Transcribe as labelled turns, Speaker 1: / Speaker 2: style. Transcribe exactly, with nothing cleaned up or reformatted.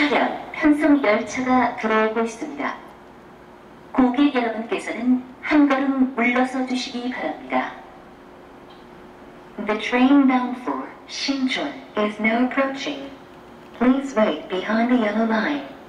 Speaker 1: 차량 편성 열차가 들어오고 있습니다. 고객 여러분께서는 한 걸음 물러서 주시기 바랍니다. The train bound for Sinchon is now approaching. Please wait behind the yellow line.